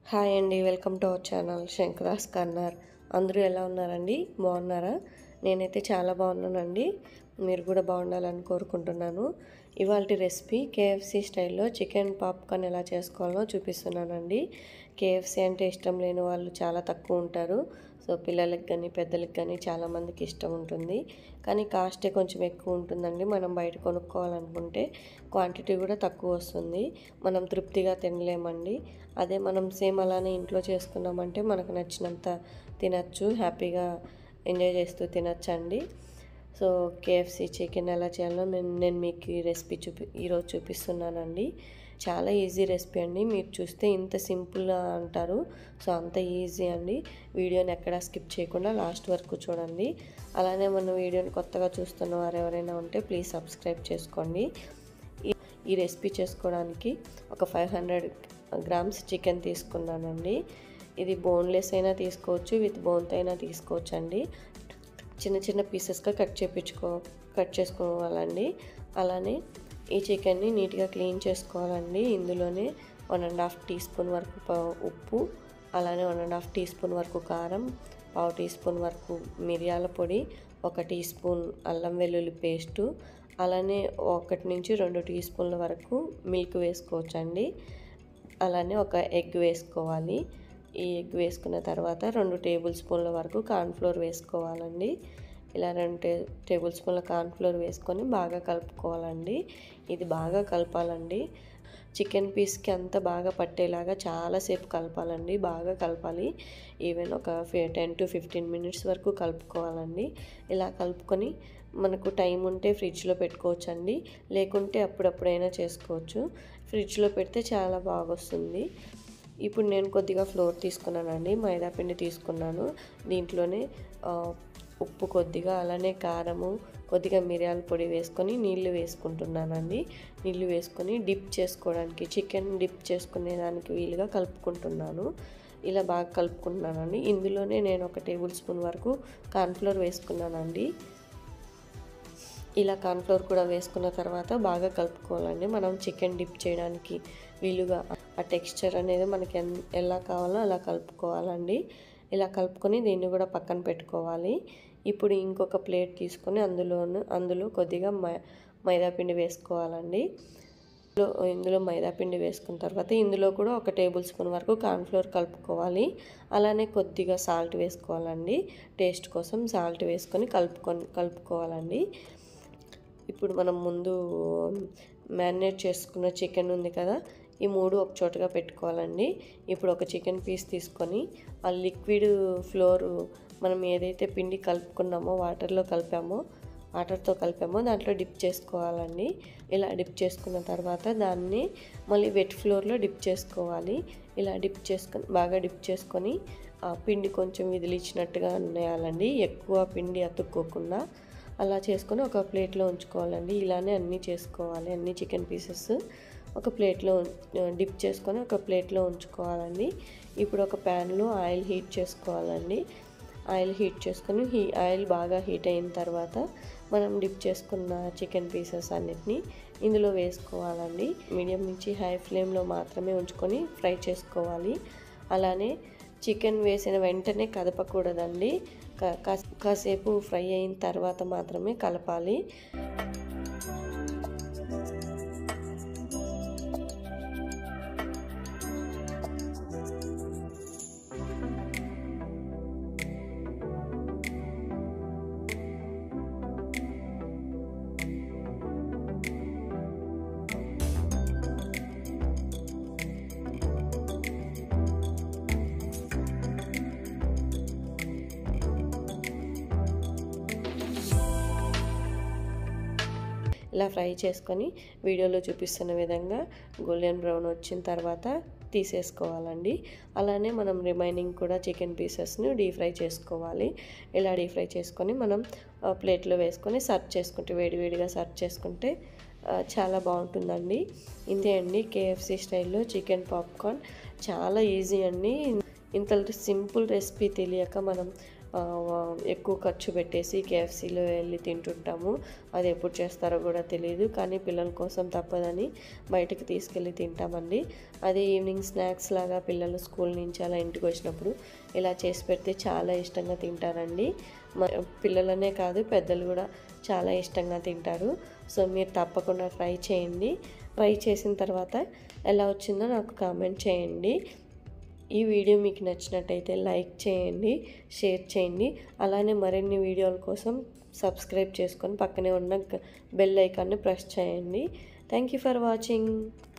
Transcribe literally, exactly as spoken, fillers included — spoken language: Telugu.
హాయ్ అండి, welcome to our channel Shankara's corner. అందరూ ఎలా ఉన్నారండి? బాగున్నారా? నేనైతే చాలా బాగున్నానండి. మీరు కూడా బాగుండాలని కోరుకుంటున్నాను. ఇవాల్టి రెసిపీ కేఎఫ్సి స్టైల్లో చికెన్ పాప్కార్న్ ఎలా చేసుకోవాలో చూపిస్తున్నానండి. కేఎఫ్సి అంటే ఇష్టం లేని వాళ్ళు చాలా తక్కువ ఉంటారు. సో పిల్లలకి కానీ పెద్దలకి కానీ చాలామందికి ఇష్టం ఉంటుంది. కానీ కాస్టే కొంచెం ఎక్కువ ఉంటుందండి. మనం బయట కొనుక్కోవాలనుకుంటే క్వాంటిటీ కూడా తక్కువ వస్తుంది. మనం తృప్తిగా తినలేమండి. అదే మనం సేమ్ అలానే ఇంట్లో చేసుకున్నామంటే మనకు నచ్చినంత తినచ్చు, హ్యాపీగా ఎంజాయ్ చేస్తూ తినచ్చండి. సో కేఎఫ్సి చికెన్ ఎలా చేయాలో నేను నేను మీకు ఈ రెసిపీ చూపి ఈరోజు చూపిస్తున్నానండి. చాలా ఈజీ రెసిపీ అండి. మీరు చూస్తే ఇంత సింపుల్గా అంటారు. సో అంత ఈజీ అండి. వీడియోని ఎక్కడా స్కిప్ చేయకుండా లాస్ట్ వరకు చూడండి. అలానే మన వీడియోని కొత్తగా చూస్తున్న వారు ఎవరైనా ఉంటే ప్లీజ్ సబ్స్క్రైబ్ చేసుకోండి. ఈ రెసిపీ చేసుకోవడానికి ఒక ఫైవ్ హండ్రెడ్ గ్రామ్స్ చికెన్ తీసుకున్నానండి. ఇది బోన్లెస్ అయినా తీసుకోవచ్చు, విత్ బోన్తో అయినా తీసుకోవచ్చు అండి. చిన్న చిన్న పీసెస్గా కట్ చేయించుకో కట్ చేసుకోవాలండి. అలానే ఈ చికెన్ని నీట్గా క్లీన్ చేసుకోవాలండి. ఇందులోనే one and half teaspoon వరకు ఉప్పు, అలానే one and half teaspoon వరకు కారం, పావు టీ స్పూన్ వరకు మిరియాల పొడి, ఒక టీ స్పూన్ అల్లం వెల్లుల్లి పేస్టు, అలానే ఒకటి నుంచి రెండు టీ స్పూన్ల వరకు మిల్క్ వేసుకోవచ్చండి. అలానే ఒక ఎగ్ వేసుకోవాలి. ఈ ఎగ్ వేసుకున్న తర్వాత రెండు టేబుల్ స్పూన్ల వరకు కార్న్ఫ్లోర్ వేసుకోవాలండి. ఇలా రెండు టే టేబుల్ స్పూన్ల కార్న్ఫ్లోర్ వేసుకొని బాగా కలుపుకోవాలండి. ఇది బాగా కలపాలండి. చికెన్ పీస్కి అంతా బాగా పట్టేలాగా చాలాసేపు కలపాలండి. బాగా కలపాలి. ఈవెన్ ఒక టెన్ టు ఫిఫ్టీన్ మినిట్స్ వరకు కలుపుకోవాలండి. ఇలా కలుపుకొని మనకు టైం ఉంటే ఫ్రిడ్జ్లో పెట్టుకోవచ్చండి. లేకుంటే అప్పుడప్పుడైనా చేసుకోవచ్చు. ఫ్రిడ్జ్లో పెడితే చాలా బాగా వస్తుంది. ఇప్పుడు నేను కొద్దిగా ఫ్లోర్ తీసుకున్నానండి, మైదా పిండి తీసుకున్నాను. దీంట్లోనే ఉప్పు కొద్దిగా, అలానే కారము, కొద్దిగా మిరియాల పొడి వేసుకొని నీళ్లు వేసుకుంటున్నానండి. నీళ్లు వేసుకొని డిప్ చేసుకోవడానికి, చికెన్ డిప్ చేసుకునేదానికి వీలుగా కలుపుకుంటున్నాను. ఇలా బాగా కలుపుకుంటున్నానండి. ఇందులోనే నేను ఒక టేబుల్ స్పూన్ వరకు కార్న్ఫ్లోర్ వేసుకున్నానండి. ఇలా కార్న్ఫ్లోర్ కూడా వేసుకున్న తర్వాత బాగా కలుపుకోవాలండి. మనం చికెన్ డిప్ చేయడానికి వీలుగా ఆ టెక్స్చర్ అనేది మనకి ఎలా కావాలో అలా కలుపుకోవాలండి. ఇలా కలుపుకొని దీన్ని కూడా పక్కన పెట్టుకోవాలి. ఇప్పుడు ఇంకొక ప్లేట్ తీసుకొని అందులోను అందులో కొద్దిగా మైదా పిండి వేసుకోవాలండి. ఇందులో మైదా పిండి వేసుకున్న తర్వాత ఇందులో కూడా ఒక టేబుల్ స్పూన్ వరకు కార్న్ఫ్లోర్ కలుపుకోవాలి. అలానే కొద్దిగా సాల్ట్ వేసుకోవాలండి. టేస్ట్ కోసం సాల్ట్ వేసుకొని కలుపుకొని కలుపుకోవాలండి. ఇప్పుడు మనం ముందు మ్యారినేట్ చేసుకున్న చికెన్ ఉంది కదా, ఈ మూడు ఒక చోటుగా పెట్టుకోవాలండి. ఇప్పుడు ఒక చికెన్ పీస్ తీసుకొని ఆ లిక్విడ్ ఫ్లోర్ మనం ఏదైతే పిండి కలుపుకున్నామో వాటర్లో కలిపామో వాటర్తో కలిపామో దాంట్లో డిప్ చేసుకోవాలండి. ఇలా డిప్ చేసుకున్న తర్వాత దాన్ని మళ్ళీ వెట్ ఫ్లోర్లో డిప్ చేసుకోవాలి. ఇలా డిప్ చేసుకొని బాగా డిప్ చేసుకొని ఆ పిండి కొంచెం విదిలిచ్చినట్టుగా వేయాలండి. ఎక్కువ పిండి అతుక్కోకుండా అలా చేసుకొని ఒక ప్లేట్లో ఉంచుకోవాలండి. ఇలానే అన్నీ చేసుకోవాలి. అన్ని చికెన్ పీసెస్ ఒక ప్లేట్లో డిప్ చేసుకొని ఒక ప్లేట్లో ఉంచుకోవాలండి. ఇప్పుడు ఒక ప్యాన్లో ఆయిల్ హీట్ చేసుకోవాలండి. ఆయిల్ హీట్ చేసుకొని హీ ఆయిల్ బాగా హీట్ అయిన తర్వాత మనం డిప్ చేసుకున్న చికెన్ పీసెస్ అన్నిటిని ఇందులో వేసుకోవాలండి. మీడియం నుంచి హై ఫ్లేమ్లో మాత్రమే ఉంచుకొని ఫ్రై చేసుకోవాలి. అలానే చికెన్ వేసిన వెంటనే కదపకూడదండి. కాసేపు ఫ్రై అయిన తర్వాత మాత్రమే కలపాలి. ఇలా ఫ్రై చేసుకొని వీడియోలో చూపిస్తున్న విధంగా గోల్డెన్ బ్రౌన్ వచ్చిన తర్వాత తీసేసుకోవాలండి. అలానే మనం రిమైనింగ్ కూడా చికెన్ పీసెస్ని డీప్ ఫ్రై చేసుకోవాలి. ఇలా డీప్ ఫ్రై చేసుకొని మనం ప్లేట్లో వేసుకొని సర్వ్ చేసుకుంటే వేడివేడిగా సర్వ్ చేసుకుంటే చాలా బాగుంటుందండి. ఇంతే అండి కేఎఫ్సి స్టైల్లో చికెన్ పాప్కార్న్. చాలా ఈజీ అండి. ఇంత సింపుల్ రెసిపీ తెలియక మనం ఎక్కువ ఖర్చు పెట్టేసి కేఎఫ్సీలో వెళ్ళి తింటుంటాము. అది ఎప్పుడు చేస్తారో కూడా తెలియదు, కానీ పిల్లల కోసం తప్పదని బయటకు తీసుకెళ్ళి తింటామండి. అదే ఈవినింగ్ స్నాక్స్ లాగా పిల్లలు స్కూల్ నుంచి అలా ఇంటికి వచ్చినప్పుడు ఇలా చేసి పెడితే చాలా ఇష్టంగా తింటారండి. పిల్లలనే కాదు పెద్దలు కూడా చాలా ఇష్టంగా తింటారు. సో మీరు తప్పకుండా ట్రై చేయండి. ట్రై చేసిన తర్వాత ఎలా వచ్చిందో నాకు కామెంట్ చేయండి. ఈ వీడియో మీకు నచ్చినట్టయితే లైక్ చేయండి, షేర్ చేయండి. అలానే మరిన్ని వీడియోల కోసం సబ్స్క్రైబ్ చేసుకొని పక్కనే ఉన్న బెల్ ఐకాన్ని ప్రెస్ చేయండి. Thank you for watching.